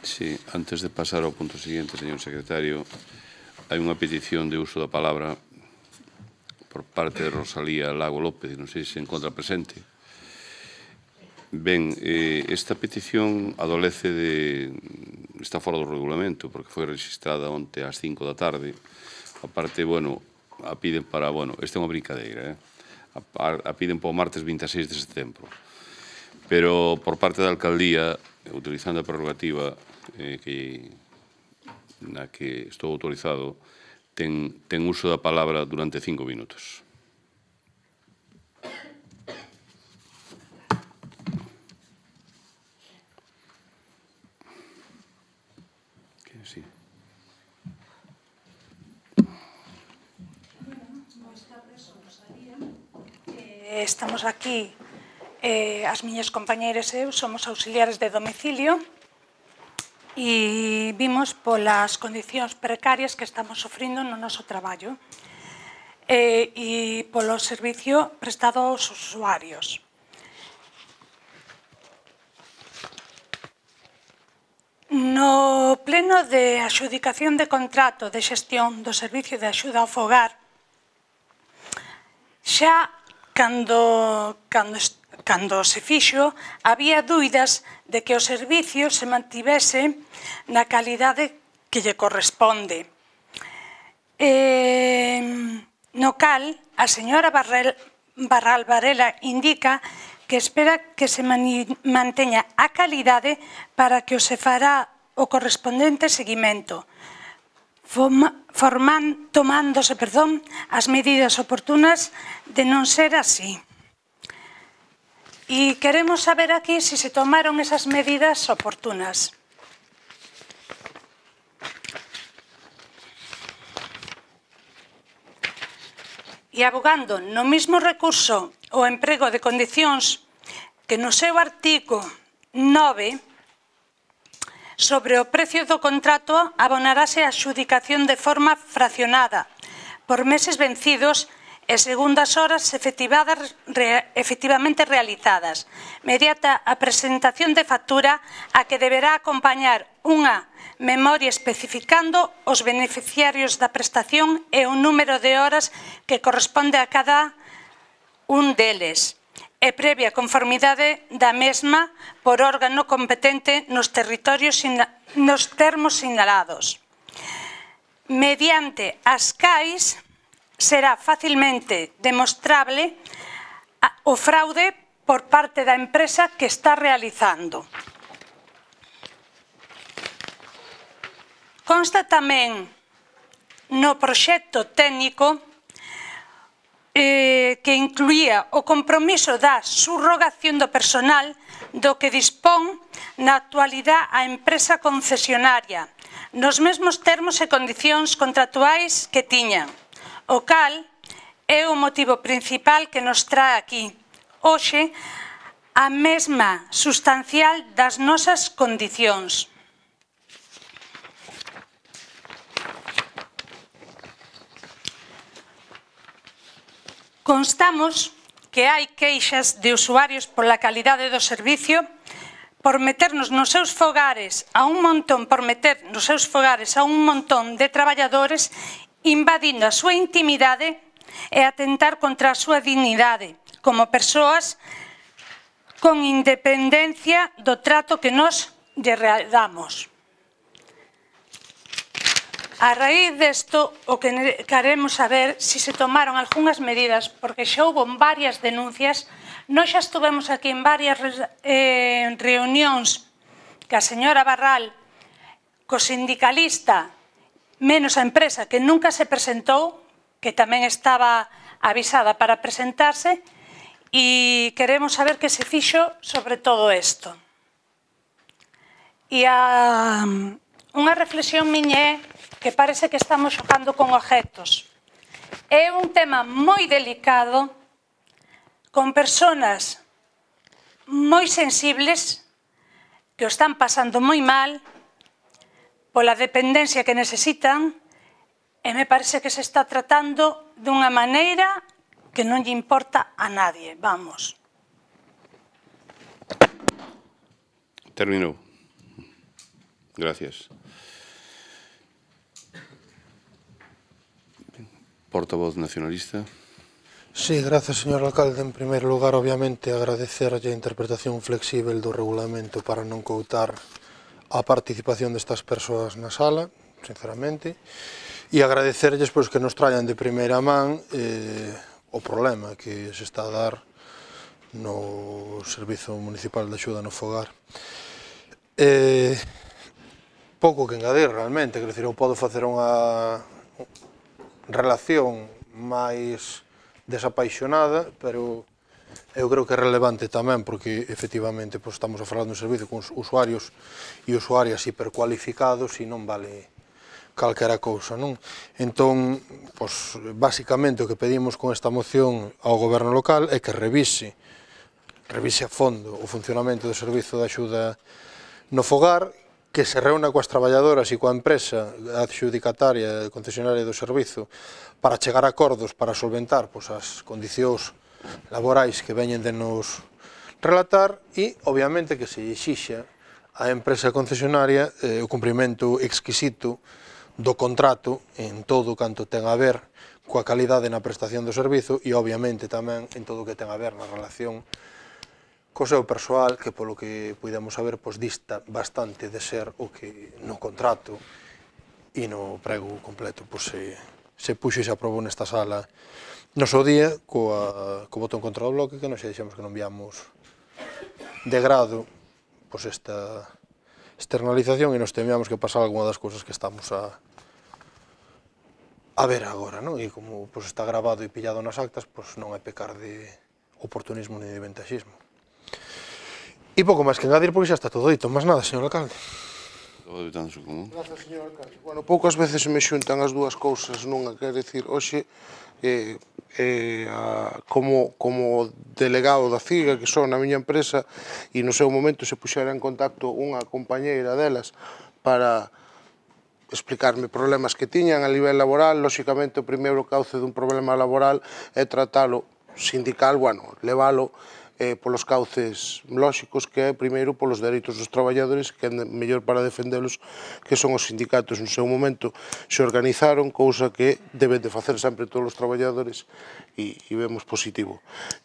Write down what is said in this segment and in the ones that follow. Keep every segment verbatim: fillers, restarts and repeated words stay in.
Sí, antes de pasar ao punto seguinte, señor secretario, hai unha petición de uso da palabra por parte de Rosalía Lago López, non sei se se encontra presente. Ben, eh, esta petición adolece de... está fora do regulamento, porque foi registrada onte ás cinco da tarde. A parte, bueno, a piden para... Bueno, esta é unha brincadeira, eh? A, a piden para o martes vinte e seis de setembro. Pero por parte da alcaldía, utilizando a prerrogativa eh, que, na que estou autorizado, ten, ten uso da palabra durante cinco minutos. Sí. Estamos aquí, eh, as miñas compañeiras e eu somos auxiliares de domicilio e vimos polas condicións precarias que estamos sofrindo no noso traballo eh, e polo servicio prestado aos usuarios. No pleno de adxudicación de contrato de xestión do servicio de axuda ao fogar, xa cando, cando, cando se fixo, había dúbidas de que o servicio se mantivese na calidade que lle corresponde. Eh, no cal, a señora Barral, Barral Varela indica que espera que se manteña a calidade para que o se fará o correspondente seguimento, forman, tomándose perdón, as medidas oportunas de non ser así. E queremos saber aquí se se tomaron esas medidas oportunas. E abogando no mismo recurso o emprego de condicións que no seu artigo nove sobre o precio do contrato abonarase a adxudicación de forma fraccionada por meses vencidos e segundo as horas efectivamente realizadas, mediante a presentación de factura a que deberá acompañar unha memoria especificando os beneficiarios da prestación e o número de horas que corresponde a cada un deles, e previa conformidade da mesma por órgano competente nos territorios nos termos sinalados. Mediante as cais será facilmente demostrable o fraude por parte da empresa que está realizando. Consta tamén no proxecto técnico Eh, que incluía o compromiso da subrogación do personal do que dispón na actualidade a empresa concesionaria, nos mesmos termos e condicións contractuais que tiñan, o cal é o motivo principal que nos trae aquí, hoxe, a mesma sustancial das nosas condicións. Constamos que hai queixas de usuarios pola calidade do servicio, por meternos nos seus fogares a un montón, por meter nos seus fogares a un montón de traballadores, invadindo a súa intimidade e atentar contra a súa dignidade, como persoas con independencia do trato que nos lle damos. A raíz desto, o que queremos saber se se tomaron algunhas medidas, porque xa houve varias denuncias, nós xa estuvemos aquí en varias eh, reunións que a señora Barral, co sindicalista, menos a empresa que nunca se presentou, que tamén estaba avisada para presentarse, e queremos saber que se fixo sobre todo isto. E a, unha reflexión miña é que parece que estamos xogando con objetos. É un tema moi delicado, con persoas moi sensibles que o están pasando moi mal pola dependencia que necesitan e me parece que se está tratando dunha maneira que non lle importa a nadie. Vamos. Terminou. Gracias. Portavoz nacionalista. Sí, gracias, señor alcalde. En primeiro lugar, obviamente, agradecerlle a interpretación flexível do regulamento para non coutar a participación destas persoas na sala, sinceramente, e agradecerlles pois, que nos trayan de primeira man eh, o problema que se está a dar no Servizo Municipal de Axuda no Fogar. Eh, pouco que engadir, realmente, quer dizer, eu podo facer unha relación máis desapaixonada, pero eu creo que é relevante tamén, porque efectivamente pois, estamos a falar dun servicio con usuarios e usuarias hipercualificados e non vale calquera cousa, non? Entón, pois, basicamente o que pedimos con esta moción ao goberno local é que revise, revise a fondo o funcionamento do servizo de axuda no fogar, que se reúna coas traballadoras e coa empresa adxudicataria e concesionaria do servizo para chegar a acordos para solventar pois, as condicións laborais que veñen de nos relatar e, obviamente, que se exixa á empresa concesionaria eh, o cumprimento exquisito do contrato en todo canto ten a ver coa calidade na prestación do servizo e, obviamente, tamén en todo o que ten a ver na relación co seu persoal, que polo que podemos saber, pois, dista bastante de ser o que no contrato e no prego completo pois, se, se puxo e se aprobou nesta sala no seu día, coa, co voto en contra do bloque, que nos xa dixemos que non viamos de grado pois, esta externalización e nos temíamos que pasara alguna das cousas que estamos a a ver agora, non? E como pois, está grabado e pillado nas actas, pois, non é pecar de oportunismo ni de ventaxismo. E pouco máis que engadir, porque xa está todo dito. Mas nada, señor alcalde. Gracias, señor alcalde. Bueno, poucas veces se me xuntan as dúas cousas nunha, quer decir, hoxe, eh, eh, a, como, como delegado da C I G A, que son na miña empresa, e no seu momento se puxera en contacto unha compañeira delas para explicarme problemas que tiñan a nivel laboral. Lóxicamente, o primeiro cauce dun problema laboral é tratalo sindical, bueno, leválo Eh, polos cauces lóxicos, que é primeiro polos dereitos dos traballadores, que é mellor para defendelos, que son os sindicatos. No seu momento se organizaron, cousa que deben de facer sempre todos os traballadores e, e vemos positivo.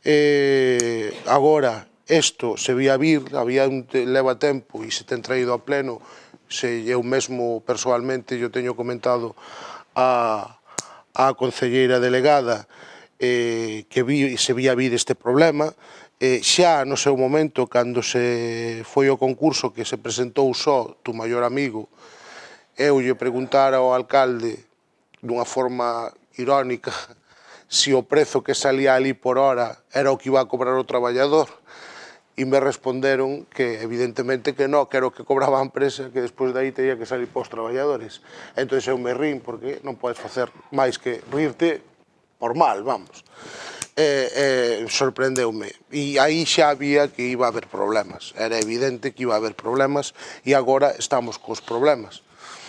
Eh, agora, isto se vía vir, había un, leva tempo e se ten traído a pleno, se eu mesmo persoalmente yo teño comentado a, a concelleira delegada eh, que vi, se vía vir este problema. Eh, xa no seu momento, cando se foi o concurso que se presentou só tu maior amigo, eu lle preguntara ao alcalde dunha forma irónica se o prezo que salía ali por hora era o que iba a cobrar o traballador, e me responderon que evidentemente que non, que era o que cobraba a empresa, que despois de aí teria que salir para os traballadores. Entón eu me rin, porque non podes facer máis que rirte por mal, vamos. Eh, eh, sorprendeume, e aí xa había que iba a haber problemas, era evidente que iba a haber problemas e agora estamos cos problemas.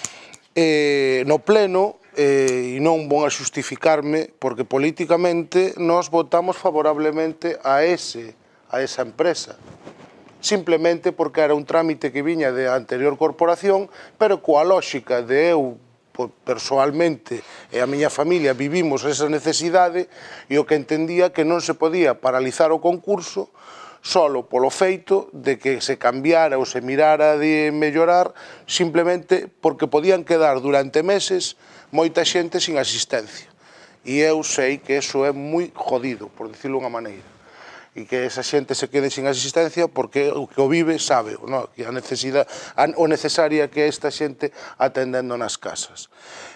Eh, no pleno, eh, e non vou a xustificarme, porque políticamente nós votamos favorablemente a, ese, a esa empresa, simplemente porque era un trámite que viña de anterior corporación, pero coa lógica de eu persoalmente e a miña familia vivimos esa necesidade, e o que entendía que non se podía paralizar o concurso solo polo feito de que se cambiara ou se mirara de mellorar, simplemente porque podían quedar durante meses moita xente sin asistencia, e eu sei que eso é moi jodido, por dicirlo de unha maneira, e que esa xente se quede sin asistencia porque o que o vive sabe, no? Que a necesidade, a, o necesaria que é esta xente atendendo nas casas.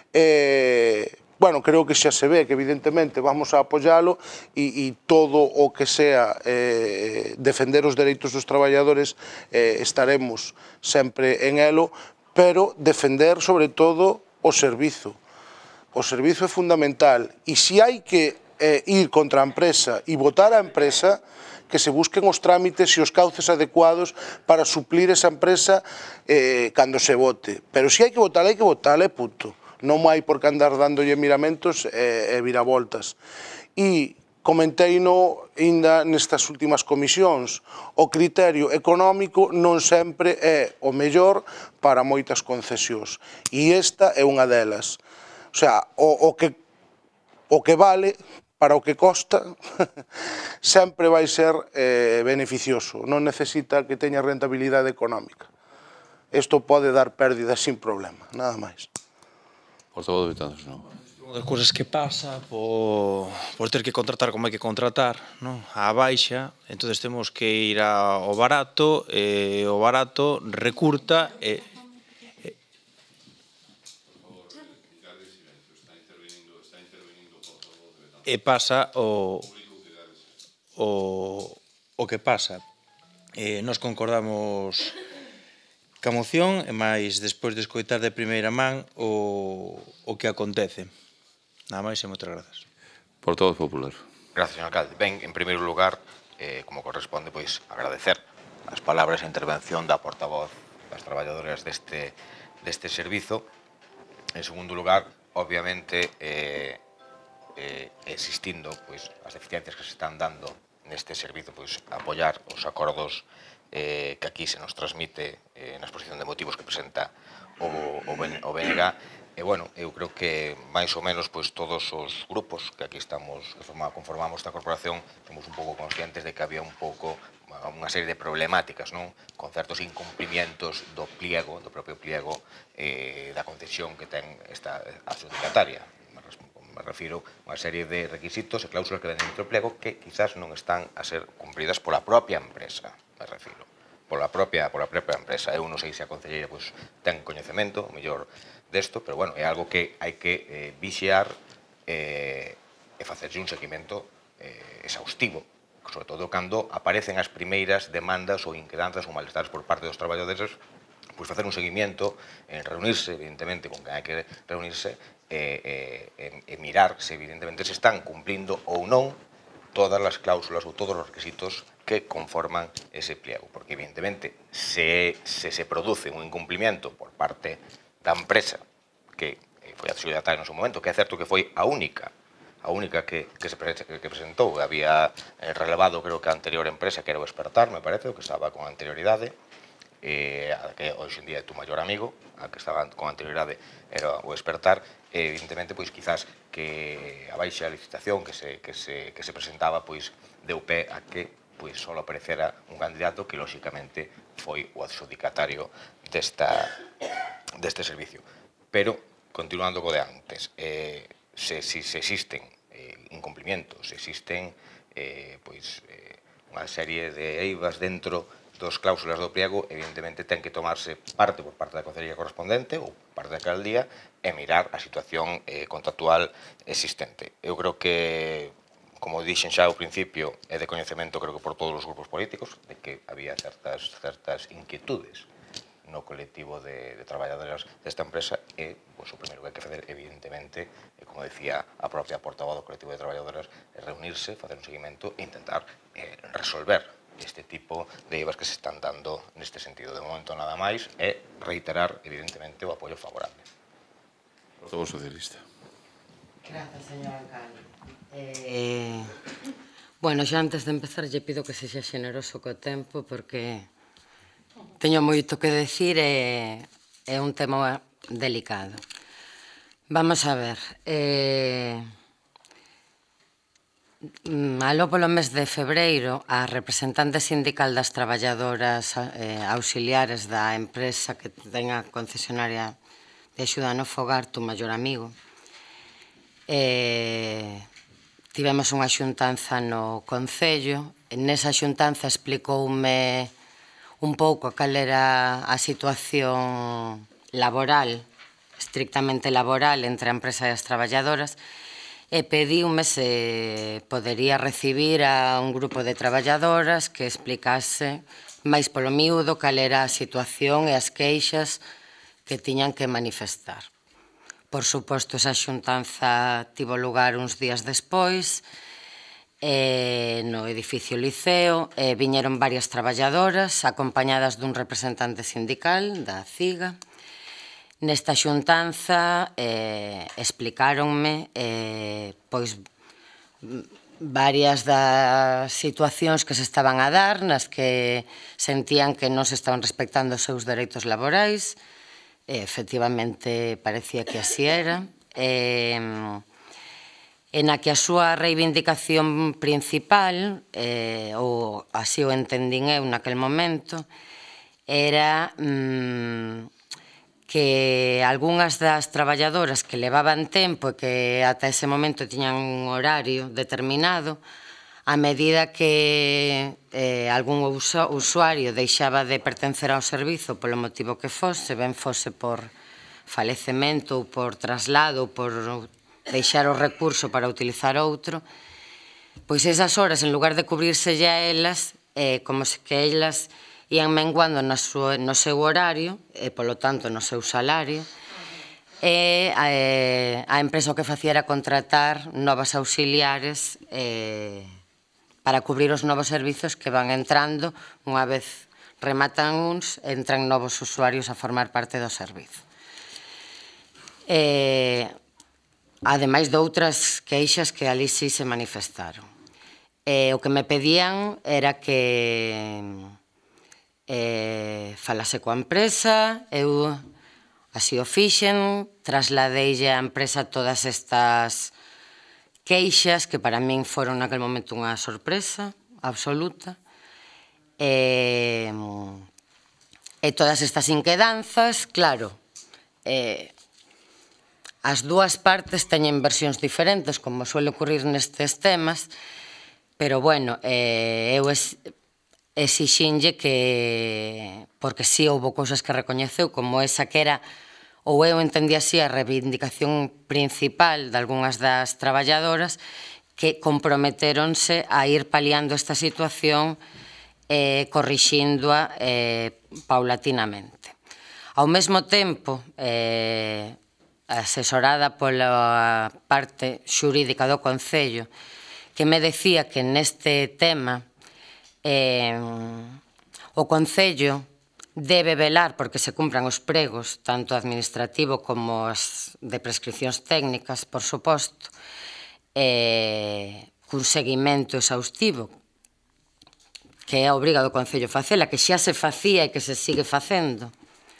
Eh, bueno, creo que xa se ve que evidentemente vamos a apoialo e, e todo o que sea eh, defender os dereitos dos traballadores eh, estaremos sempre en elo, pero defender sobre todo o servizo. O servizo é fundamental, e se hai que eh, ir contra a empresa e votar a empresa, que se busquen os trámites e os cauces adecuados para suplir esa empresa eh, cando se vote. Pero se hai que votar, hai que votar, é punto. Non hai por que andar dándolle miramentos e, e viravoltas. E Comenteino ainda nestas últimas comisións, o criterio económico non sempre é o mellor para moitas concesións, e esta é unha delas. O sea, o, o, que, o que vale para o que costa sempre vai ser eh, beneficioso, non necesita que teña rentabilidade económica. Isto pode dar pérdidas sin problema, nada máis. Portavoz de Betanzos, non? Unha das cousas que pasa por, por ter que contratar como hai que contratar, non? A baixa, entón temos que ir ao barato, e o barato recurta e, e, e pasa o, o, o que pasa. E nos concordamos ca moción e máis despois de escoitar de primeira man o, o que acontece. Nada máis e moitas grazas. Portavoz Popular. Gracias, señor alcalde. Ben, en primeiro lugar, eh, como corresponde, pois agradecer as palabras e a intervención da portavoz das traballadoras deste, deste servizo. En segundo lugar, obviamente, eh, eh, existindo pois, as deficiencias que se están dando neste servizo, pois apoiar os acordos eh, que aquí se nos transmite eh, na exposición de motivos que presenta o, o, o B N G. E, bueno, eu creo que máis ou menos pois, todos os grupos que aquí estamos, que conformamos esta corporación, somos un pouco conscientes de que había un pouco unha serie de problemáticas, non? Con certos incumplimientos do pliego, do propio pliego eh, da concesión que ten esta adjudicataria. Me refiro a unha serie de requisitos e cláusulas que ven dentro do pliego que quizás non están a ser cumpridas pola propia empresa, me refiro. Pola propia, pola propia empresa. Eu non sei se a concelleira pois, ten coñecemento, o mellor desto, pero bueno, é algo que hai que eh, vixiar eh, e facerse un seguimento eh, exhaustivo, sobre todo cando aparecen as primeiras demandas ou inquedanzas ou malestares por parte dos traballadores, pois facer un seguimento, en reunirse, evidentemente, con quen hai que reunirse, e, e, e mirar se evidentemente se están cumplindo ou non todas as cláusulas ou todos os requisitos que conforman ese pliego, porque evidentemente se, se se produce un incumplimiento por parte da empresa que foi adxudicataria no seu momento, que é certo que foi a única a única que, que, se, que presentou, había relevado creo que a anterior empresa que era o Espertar, me parece, o que estaba con anterioridade, eh, a que hoxe en día é tu maior amigo, a que estaba con anterioridade era o Espertar, e evidentemente pois quizás que a baixa licitación que se, que se, que se presentaba pois deu pé a que pois só aparecera un candidato que lóxicamente foi o adxudicatario desta, deste servicio. Pero, continuando co de antes, eh, se, se, se existen eh, incumplimientos, se existen eh, pois, eh, unha serie de eivas dentro dos cláusulas do pliego, evidentemente ten que tomarse parte por parte da concellería correspondente ou parte da alcaldía e mirar a situación eh, contractual existente. Eu creo que, como dixen xa ao principio, é de coñecemento, creo que por todos os grupos políticos, de que había certas, certas inquietudes no colectivo de, de traballadoras desta empresa e pois, o primeiro que hai que fazer, evidentemente, e como decía a propia portavoz do colectivo de traballadoras, é reunirse, facer un seguimento e intentar eh, resolver este tipo de eivas que se están dando neste sentido. De momento nada máis e reiterar, evidentemente, o apoio favorable. Portavoz socialista. Grazas, señor alcalde. Eh, bueno, xa antes de empezar lle pido que sexa xeneroso co tempo porque teño moito que decir e é un tema delicado. Vamos a ver. Eh, aló polo mes de febreiro, a representante sindical das traballadoras eh, auxiliares da empresa que ten a concesionaria de axuda no fogar, tu maior amigo, eh, tivemos unha xuntanza no Concello. Nesa xuntanza explicoume un pouco cal era a situación laboral, estrictamente laboral, entre a empresa e as traballadoras, e pediume se podería recibir a un grupo de traballadoras que explicase máis polo miúdo cal era a situación e as queixas que tiñan que manifestar. Por suposto, esa xuntanza tivo lugar uns días despois eh, no edificio Liceo, eh, viñeron varias traballadoras acompañadas dun representante sindical da CIGA. Nesta xuntanza eh, explicáronme eh, pois varias das situacións que se estaban a dar, nas que sentían que non se estaban respectando os seus dereitos laborais, e efectivamente parecía que así era, e, e na que a súa reivindicación principal, eh, ou así o entendín eu naquel momento, era mmm, que algunhas das traballadoras que levaban tempo e que ata ese momento tiñan un horario determinado, a medida que eh, algún usuario deixaba de pertencer ao servizo polo motivo que fose, ben fose por falecemento ou por traslado ou por deixar o recurso para utilizar outro, pois esas horas, en lugar de cubrirse ya elas, eh, como se que elas ian menguando no seu horario e, polo tanto, no seu salario, e a empresa o que facía era contratar novas auxiliares para cubrir os novos servizos que van entrando. Unha vez rematan uns, entran novos usuarios a formar parte do servizo. Ademais de outras queixas que ali sí se manifestaron. O que me pedían era que Eh, falase coa empresa, eu así o fixen, trasladeille á empresa todas estas queixas que para min foron naquel momento unha sorpresa absoluta, e, e todas estas inquedanzas, claro, eh, as dúas partes teñen versións diferentes, como suele ocurrir nestes temas, pero bueno, eh, eu es exixinlle que, porque si houve cousas que recoñeceu, como esa que era, ou eu entendí así, a reivindicación principal de algunhas das traballadoras, que comprometeronse a ir paliando esta situación e corrixíndoa paulatinamente. Ao mesmo tempo, asesorada pola parte xurídica do Concello, que me decía que neste tema o Concello debe velar porque se cumpran os pregos, tanto administrativo como as de prescripcións técnicas, por suposto, cun seguimento exhaustivo, que é a obriga do Concello facela, que xa se facía e que se sigue facendo,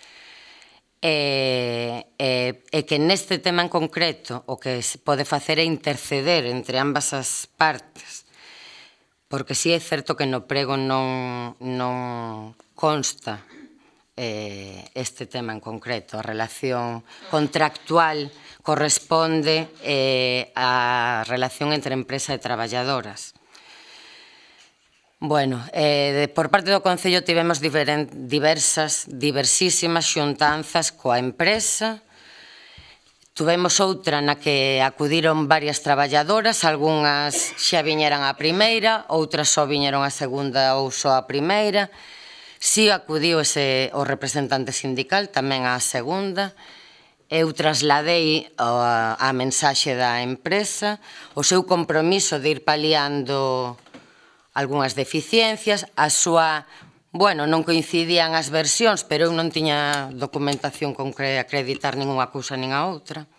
e que neste tema en concreto o que se pode facer é interceder entre ambas as partes, porque si é certo que no prego non consta este tema en concreto. A relación contractual corresponde á relación entre empresa e traballadoras. Bueno, por parte do Concello tivemos diversas, diversísimas xuntanzas coa empresa. Tuvemos outra na que acudiron varias traballadoras, algunhas xa viñeran a primeira, outras só viñeron a segunda ou só a primeira. Si acudiu o representante sindical tamén a segunda. Eu trasladei a mensaxe da empresa, o seu compromiso de ir paliando algunhas deficiencias, a súa, bueno, non coincidían as versións, pero eu non tiña documentación con que acreditar ninguna cousa nin a outra.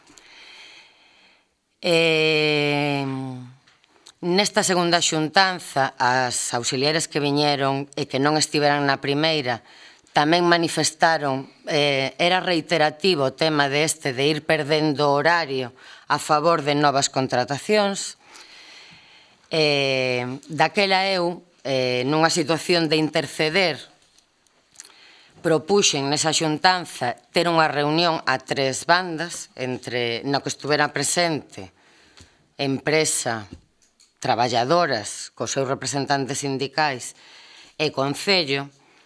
Nesta segunda xuntanza, as auxiliares que viñeron e que non estiveran na primeira tamén manifestaron, era reiterativo o tema deste de ir perdendo horario a favor de novas contratacións. Daquela eu, nunha situación de interceder, propuxen nesa xuntanza ter unha reunión a tres bandas, no que estuvera presente empresa, traballadoras, cos seus representantes sindicais e Concello.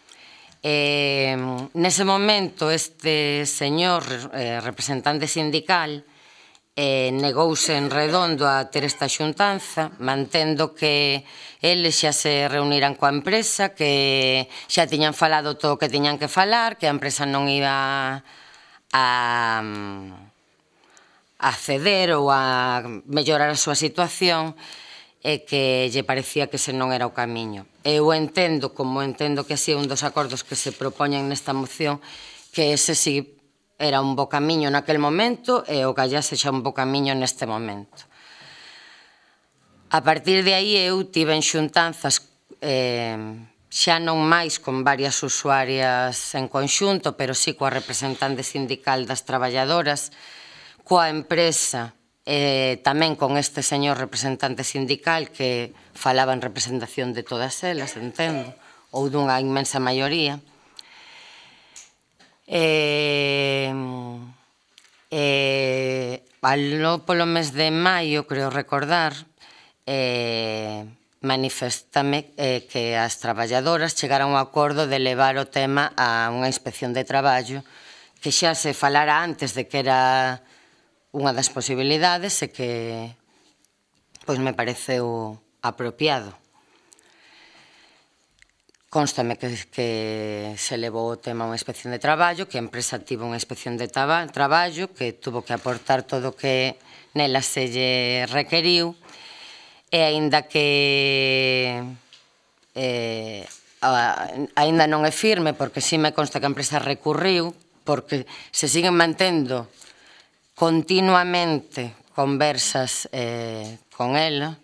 Nese momento, este señor representante sindical negouse en redondo a ter esta xuntanza, mantendo que eles xa se reuniran coa empresa, que xa tiñan falado todo o que tiñan que falar, que a empresa non iba a ceder ou a mellorar a súa situación, e que lle parecía que ese non era o camiño. Eu entendo, como entendo que así é un dos acordos que se propoñen nesta moción, que ese sí era un bo camiño naquel momento e o que allá sexa un bo camiño neste momento. A partir de aí eu tive en xuntanzas xa non máis con varias usuarias en conxunto, pero sí coa representante sindical das traballadoras, coa empresa, tamén con este señor representante sindical que falaba en representación de todas elas, entendo, ou dunha inmensa maioría. Polo mes de maio, creo recordar, maniféstame que as traballadoras chegaron ao acordo de levar o tema a unha inspección de traballo, que xa se falara antes de que era unha das posibilidades e que pois me pareceu apropiado. Constame que se levou o tema a unha inspección de traballo, que a empresa tivo unha inspección de traballo, que tuvo que aportar todo o que nela se lle requeriu, e aínda que aínda non é firme, porque si me consta que a empresa recurriu, porque se siguen mantendo continuamente conversas con ela,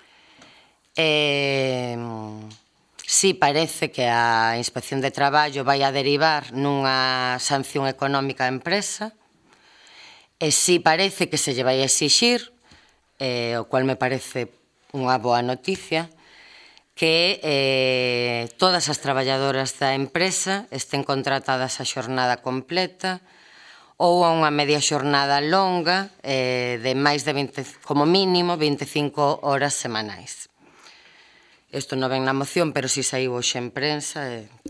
si parece que a inspección de traballo vai a derivar nunha sanción económica á empresa, e si parece que se lle vai a exixir, o cual me parece unha boa noticia, que todas as traballadoras da empresa estén contratadas a xornada completa ou a unha media xornada longa de máis de, como mínimo, veinticinco horas semanais. Isto non ven na moción, pero si saiu hoxe en prensa.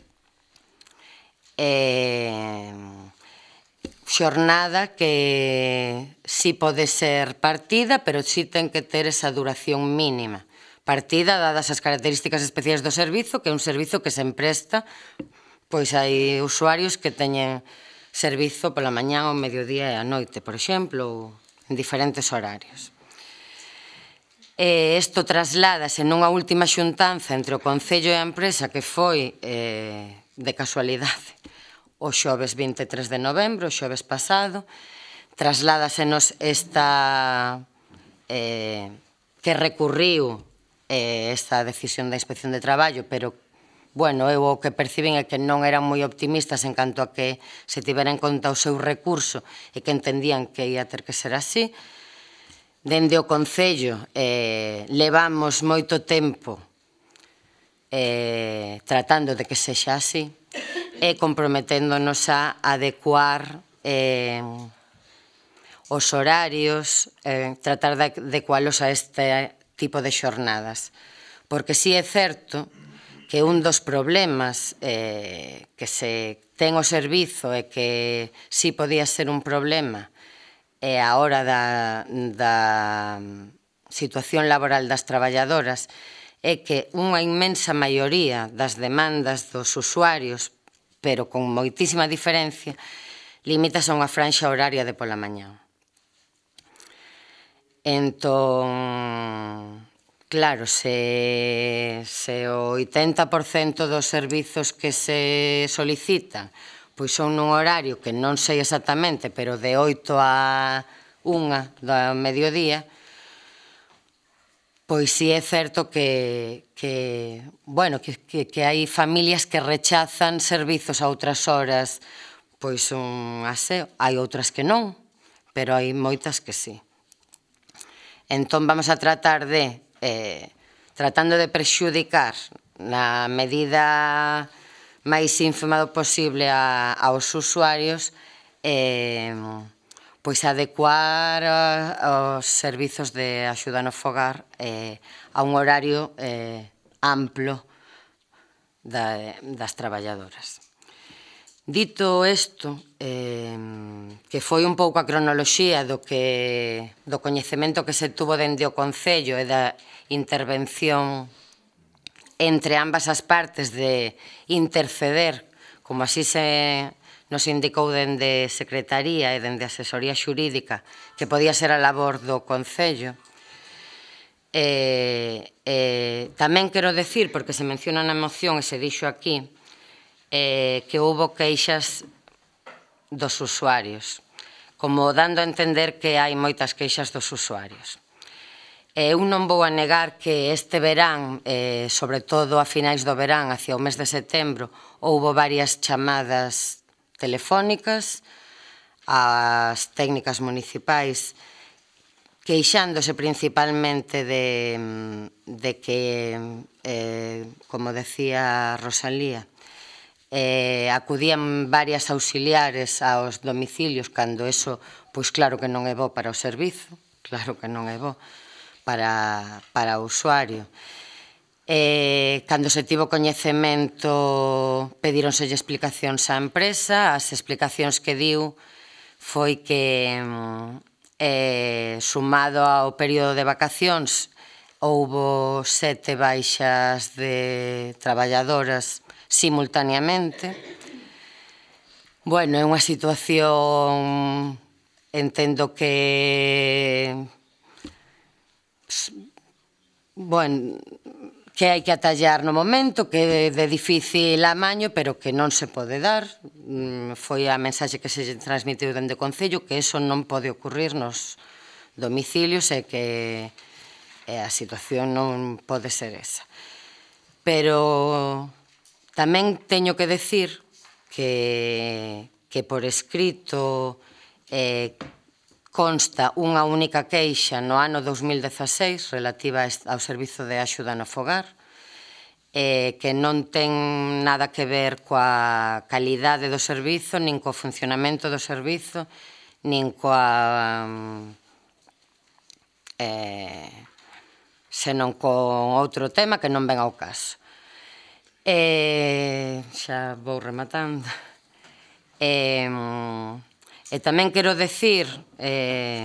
Xornada que si pode ser partida, pero si ten que ter esa duración mínima. Partida, dadas as características especiais do servizo, que é un servizo que se empresta, pois hai usuarios que teñen servizo pola mañá, ao mediodía e á noite, por exemplo, en diferentes horarios. Isto trasládase nunha última xuntanza entre o Concello e a empresa, que foi, de casualidade, o xoves vinte e tres de novembro, o xoves pasado. Trasládasenos esta que recurriu esta decisión da Inspección de Traballo, pero, bueno, eu o que percibín é que non eran moi optimistas en canto a que se tivera en conta o seu recurso e que entendían que ia ter que ser así. Dende o Concello levamos moito tempo tratando de que sexa así e comprometéndonos a adecuar os horarios, tratar de adecualos a este tipo de xornadas. Porque si é certo que un dos problemas que se ten o servizo e que si podía ser un problema é a hora da situación laboral das traballadoras, é que unha inmensa maioría das demandas dos usuarios, pero con moitísima diferencia, limitas a unha franxa horaria de pola mañá. Entón, claro, se o oitenta por cento dos servizos que se solicitan pois son nun horario que non sei exactamente, pero de oito a unha do mediodía, pois si é certo que, bueno, que hai familias que rechazan servizos a outras horas, pois un aseo. Hai outras que non, pero hai moitas que sí. Entón vamos a tratar de, tratando de prexudicar na medida máis ínfima do posible aos usuarios, pois adecuar os servizos de axuda no fogar a un horario amplo das traballadoras. Dito isto, que foi un pouco a cronoloxía do coñecemento que se tuvo dende o Concello e da intervención entre ambas as partes de interceder, como así se nos indicou dende Secretaría e dende Asesoría Xurídica, que podía ser a labor do Concello. Tamén quero decir, porque se menciona na moción e se dixo aquí, que houbo queixas dos usuarios, como dando a entender que hai moitas queixas dos usuarios. Eu non vou a negar que este verán, eh, sobre todo a finais do verán, hacia o mes de setembro, houbo varias chamadas telefónicas ás técnicas municipais queixándose principalmente de, de que, eh, como decía Rosalía, eh, acudían varias auxiliares aos domicilios cando eso, pois claro que non é bo para o servizo, claro que non é bo para, para o usuario. Eh, cando se tivo coñecemento pedíronselle explicacións á empresa, as explicacións que diu foi que eh, sumado ao período de vacacións houbo sete baixas de traballadoras simultaneamente. Bueno, é unha situación, entendo que bueno, que hai que atallar no momento, que é de difícil amaño, pero que non se pode dar. Foi a mensaxe que se transmitiu dende o Concello, que eso non pode ocurrir nos domicilios e que a situación non pode ser esa. Pero tamén teño que decir que, que por escrito eh, consta unha única queixa no ano dos mil dezaseis relativa ao servizo de axuda no fogar, eh, que non ten nada que ver coa calidade do servizo, nin co funcionamento do servizo, nin coa eh, senón con outro tema que non ven ao caso. Eh, xa vou rematando. Eh, E tamén quero decir eh,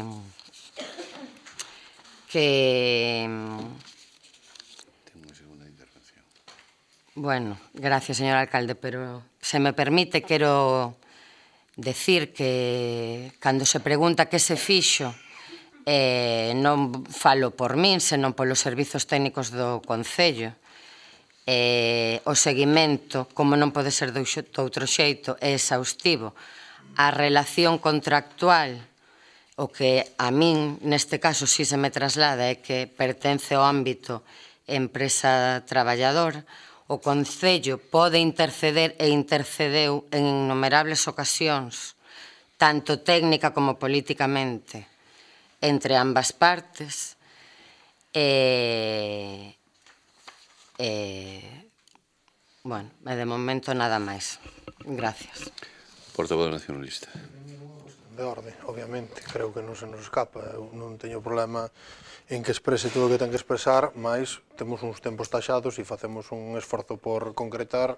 que... Tengo unha segunda intervención. Bueno, gracias, señor alcalde, pero se me permite, quero decir que cando se pregunta que se fixo, eh, non falo por min, senón polos servizos técnicos do Concello. Eh, o seguimento, como non pode ser do outro xeito, é exhaustivo. A relación contractual, o que a min, neste caso, si se me traslada, é que pertence ao ámbito empresa-traballadora, o Concello pode interceder e intercedeu en innumerables ocasións, tanto técnica como políticamente, entre ambas partes, e, e, bueno, de momento nada máis. Gracias. Portavoz nacionalista. De orde, obviamente, creo que non se nos escapa. Eu non teño problema en que exprese todo o que ten que expresar, mas temos uns tempos taxados e facemos un esforzo por concretar.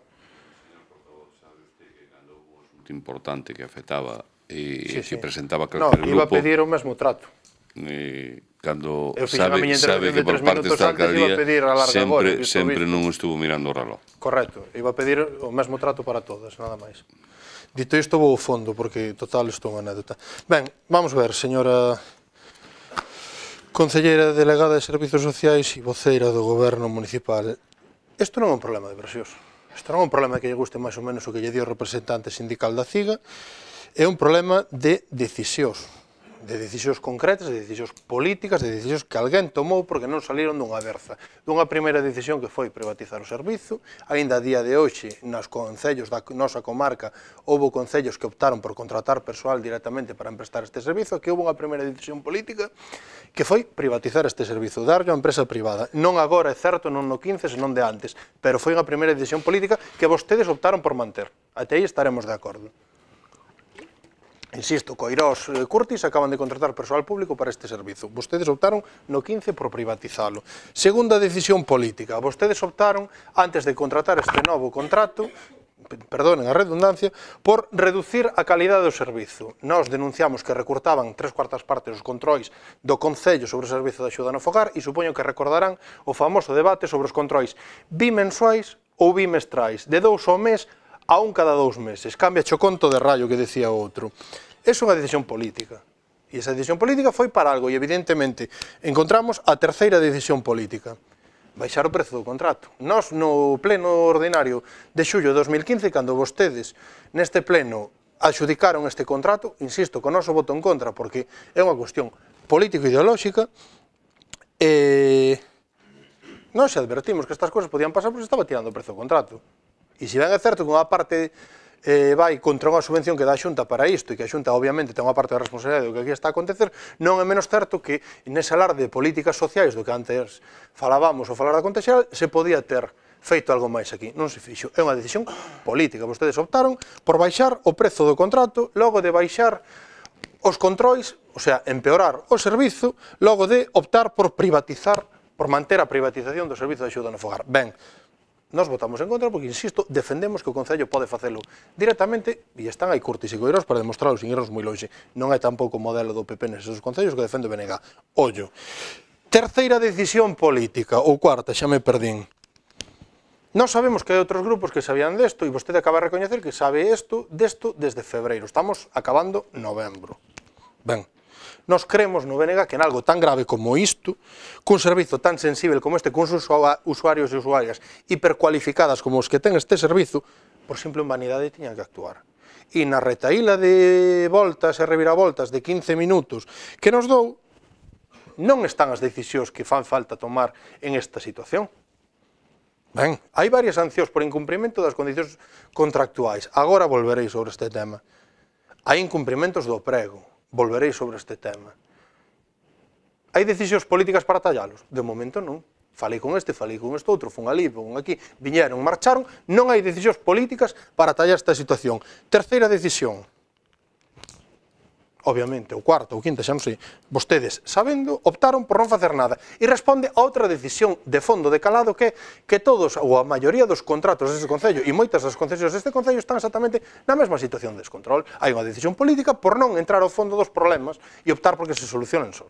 Un importante que afectaba e Sí, que sí. presentaba No, calquer iba a grupo. pedir o mesmo trato. eh, Cando Eu fixen a sabe, miña sabe intervención que de por tres parte minutos desta antes, iba a alcaldía pedir alarga agora, sempre, visto sempre visto. non estuvo mirando o reloj. Correcto, iba a pedir o mesmo trato para todas, nada máis. Dito isto, vou ao fondo, porque total isto é unha anécdota. Ben, vamos ver, señora concelleira delegada de Servizos Sociais e voceira do Goberno Municipal. Isto non é un problema de versións. Isto non é un problema que lle guste máis ou menos o que lle di o representante sindical da CIGA. É un problema de decisións. De decisións concretas, de decisións políticas, de decisións que alguén tomou porque non saliron dunha berza. Dunha primeira decisión que foi privatizar o servizo, aínda a día de hoxe, nos concellos da nosa comarca, houve concellos que optaron por contratar persoal directamente para emprestar este servizo, que houve unha primeira decisión política que foi privatizar este servizo, darlle a empresa privada. Non agora, é certo, non no quince, senón de antes, pero foi unha primeira decisión política que vostedes optaron por manter. Até aí estaremos de acordo. Insisto, Coirós e Curtis acaban de contratar persoal público para este servizo. Vostedes optaron no quince por privatizalo. Segunda decisión política. Vostedes optaron, antes de contratar este novo contrato, perdonen a redundancia, por reducir a calidade do servizo. Nós denunciamos que recurtaban tres cuartas partes os controis do Concello sobre o servizo de axuda no fogar e supoño que recordarán o famoso debate sobre os controis bimensuais ou bimestrais, de dous ao mes a un cada dous meses. Cambia o conto de raio que decía o outro. É unha decisión política. E esa decisión política foi para algo e evidentemente encontramos a terceira decisión política. Baixar o prezo do contrato. Nós no pleno ordinario de xullo de dos mil quince, cando vostedes neste pleno adxudicaron este contrato, insisto, con o noso voto en contra, porque é unha cuestión político-ideolóxica, E nós xa advertimos que estas cousas podían pasar porque se estaba tirando o prezo do contrato. E se ben é certo que unha parte eh, vai contra unha subvención que dá a Xunta para isto e que a Xunta obviamente ten unha parte da responsabilidade do que aquí está a acontecer, non é menos certo que nese alarde de políticas sociais do que antes falábamos ou falar da Conta Xeral se podía ter feito algo máis aquí. Non se fixo. É unha decisión política. Vostedes optaron por baixar o prezo do contrato, logo de baixar os controis, o sea, empeorar o servizo, logo de optar por privatizar, por manter a privatización do servizo de axuda no fogar. Ben, nós votamos en contra porque, insisto, defendemos que o Concello pode facelo directamente e están aí Curtis e Coirós para demostrarlo sin irnos moi longe. Non é tampouco o modelo do P P neses concellos que defende o B N G. Ollo. Terceira decisión política, ou cuarta, xa me perdín. Nós sabemos que hai outros grupos que sabían desto e vostede acaba de recoñecer que sabe isto desto desde febreiro. Estamos acabando novembro. Ben, nós creemos no B N G que en algo tan grave como isto, cun servizo tan sensible como este, cuns usuarios e usuarias hipercualificadas como os que ten este servizo, por simple humanidade tiñan que actuar. E na retaíla de voltas e reviravoltas de quince minutos que nos dou, non están as decisións que fan falta tomar en esta situación. Ben, hai varias sancións por incumprimento das condicións contractuais. Agora volverei sobre este tema. Hai incumprimentos do prego. Volverei sobre este tema. Hai decisións políticas para tallalos? De momento non. Falei con este, falei con este outro, fun ali, fun aquí, viñeron, marcharon. Non hai decisións políticas para tallar esta situación. Terceira decisión. Obviamente, o cuarto ou quinta, xa non sei, vostedes, sabendo, optaron por non facer nada. E responde a outra decisión de fondo de calado que que todos, ou a maioría dos contratos deste Concello e moitas das concesións deste Concello están exactamente na mesma situación de descontrol. Hai unha decisión política por non entrar ao fondo dos problemas e optar porque se solucionen sós.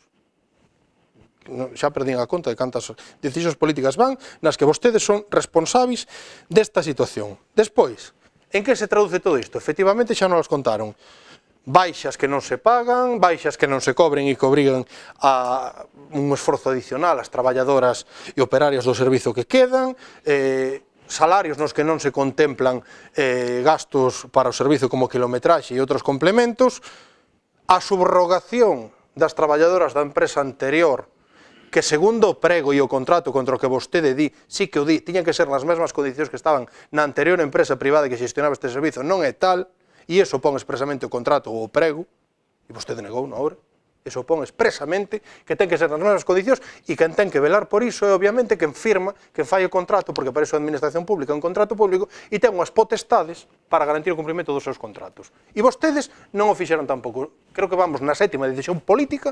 Xa perdín a conta de cantas decisións políticas van nas que vostedes son responsáveis desta situación. Despois, en que se traduce todo isto? Efectivamente, xa non os contaron. Baixas que non se pagan, baixas que non se cobren e que obrigan a un esforzo adicional ás traballadoras e operarias do servizo que quedan, eh, salarios nos que non se contemplan eh, gastos para o servizo como kilometraxe e outros complementos, a subrogación das traballadoras da empresa anterior que segundo o prego e o contrato contra o que vostede di, sí que o di, tiñan que ser nas mesmas condicións que estaban na anterior empresa privada que xestionaba este servizo, non é tal, e iso pon expresamente o contrato ou o prego, e vostede negou na obra, iso pon expresamente que ten que ser nas mesmas condicións e quen ten que velar por iso é obviamente quen firma, quen fai o contrato, porque para iso a administración pública é un contrato público e ten unhas potestades para garantir o cumprimento dos seus contratos. E vostedes non o fixeron tampouco. Creo que vamos na sétima decisión política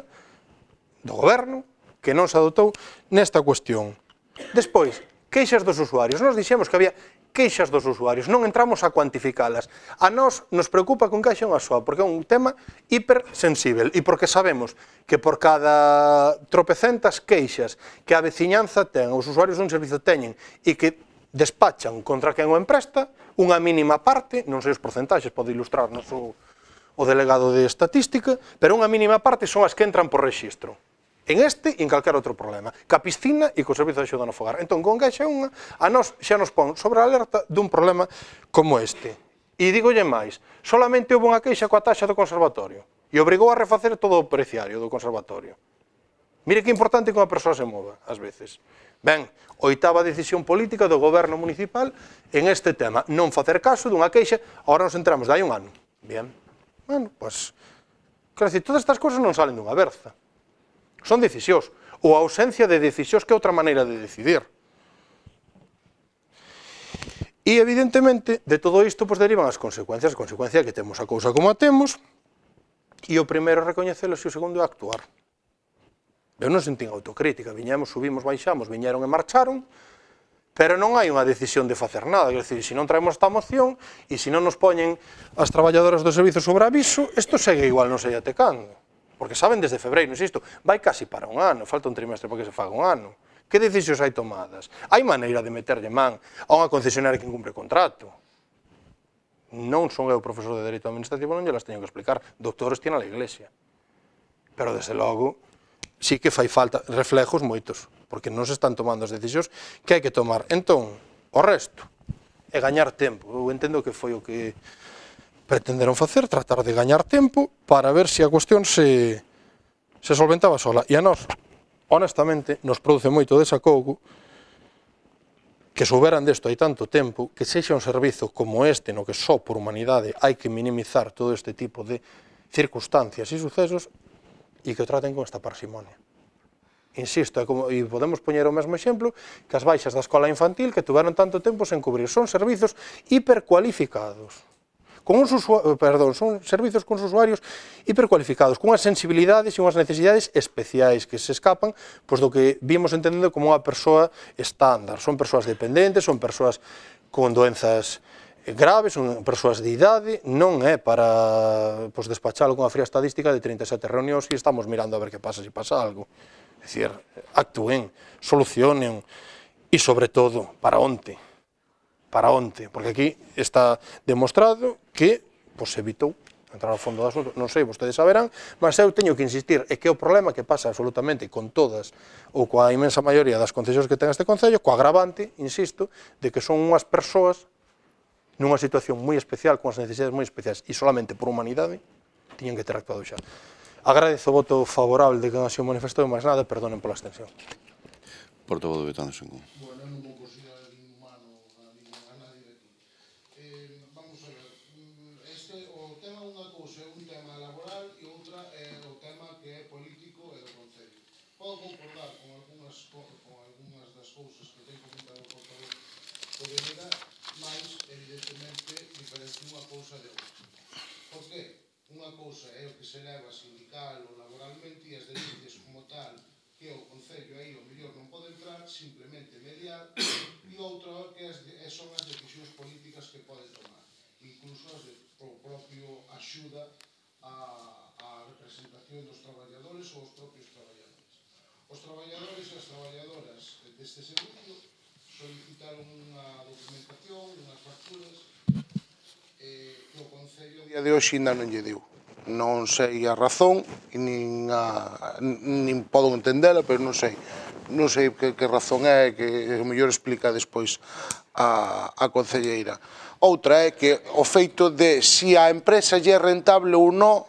do goberno que non se adotou nesta cuestión. Despois, queixas dos usuarios. Nos dixemos que había queixas dos usuarios, non entramos a cuantificalas. A nós nos preocupa con caixa unha soa, porque é un tema hipersensible e porque sabemos que por cada tropecentas queixas que a veciñanza ten, os usuarios dun servizo teñen e que despachan contra quen o empresta, unha mínima parte, non sei os porcentaxes, pode ilustrarnos o, o delegado de estatística, pero unha mínima parte son as que entran por rexistro. En este e en calquer outro problema. Ca piscina e co servizo de axuda no fogar. Entón, con queixa unha, a nós xa nos pon sobre a alerta dun problema como este. E digolle máis, solamente houve unha queixa coa taxa do conservatorio e obrigou a refacer todo o preciario do conservatorio. Mire que importante que unha persoa se mova, ás veces. Ben, oitava decisión política do goberno municipal en este tema. Non facer caso dunha queixa, agora nos entramos de hai un ano. Bien. Bueno, pois, quero dicir, todas estas cousas non salen dunha berza. Son decisións, ou a ausencia de decisións que é outra maneira de decidir. E, evidentemente, de todo isto pues, derivan as consecuencias, a consecuencia que temos a cousa como a temos, e o primeiro é recoñecelos e o segundo é actuar. Eu non sentín autocrítica, viñemos, subimos, baixamos, viñeron e marcharon, pero non hai unha decisión de facer nada, quer dizer, se non traemos esta moción e se non nos poñen as traballadoras do servizo sobre aviso, isto segue igual non sei até cando. Porque saben desde febreiro, insisto, vai casi para un ano, falta un trimestre para que se faga un ano. Que decisións hai tomadas? Hai maneira de meterlle man a unha concesionaria que incumpre contrato. Non son eu profesor de Dereito Administrativo, non lle las teño que explicar. Doctores tiene a la Iglesia. Pero, desde logo, sí que fai falta reflejos moitos, porque non se están tomando as decisións que hai que tomar. Entón, o resto é gañar tempo. Eu entendo que foi o que pretenderon facer, tratar de gañar tempo para ver se a cuestión se, se solventaba sola. E a nós honestamente, nos produce moito desacougo que souberan desto hai tanto tempo, que sexa un servizo como este, no que só por humanidade hai que minimizar todo este tipo de circunstancias e sucesos e que o traten con esta parsimonia. Insisto, é como, e podemos poñer o mesmo exemplo que as baixas da escola infantil que tuveron tanto tempo sen cubrir. Son servizos hipercualificados. Con uns usuarios, perdón, son servizos con usuarios hipercualificados, con unhas sensibilidades e unhas necesidades especiais que se escapan pois, do que vimos entendendo como unha persoa estándar. Son persoas dependentes, son persoas con doenzas graves, son persoas de idade, non é para pois, despachalo con a fría estadística de trinta e sete reunións e estamos mirando a ver que pasa, se pasa algo. É dicir, actúen, solucionen e, sobre todo, para onte. Para onte, porque aquí está demostrado que pues, evitou entrar ao fondo do asunto, non sei, vostedes saberán, mas eu teño que insistir, é que o problema que pasa absolutamente con todas, ou coa imensa maioría das concesións que ten este Concello, co agravante, insisto, de que son unhas persoas nunha situación moi especial, con as necesidades moi especiais, e solamente por humanidade, tiñen que ter actuado xa. Agradezo o voto favorable de que non se manifestou, máis nada, perdonen pola extensión. Portavoz de Betano Xengón. Podo concordar con algunhas, con algunhas das cousas que ten comentado o portavoz do B N G, mas, evidentemente, diferencia unha cousa de outra. Por que? Unha cousa é o que se leva sindical ou laboralmente e as denuncias como tal que o Concello aí o mellor non pode entrar, simplemente mediar, e outra que son as decisións políticas que pode tomar, incluso as de propio axuda á representación dos traballadores ou os propios traballadores. Os traballadores e as traballadoras deste servicio solicitaron unha documentación, unhas facturas que o Concello a día de hoxe ainda non lle deu. Non sei a razón, nin, a, nin podo entendela, pero non sei. Non sei que, que razón é, que o mellor explica despois a, a concelleira. Outra é que o feito de si a empresa lle é rentable ou non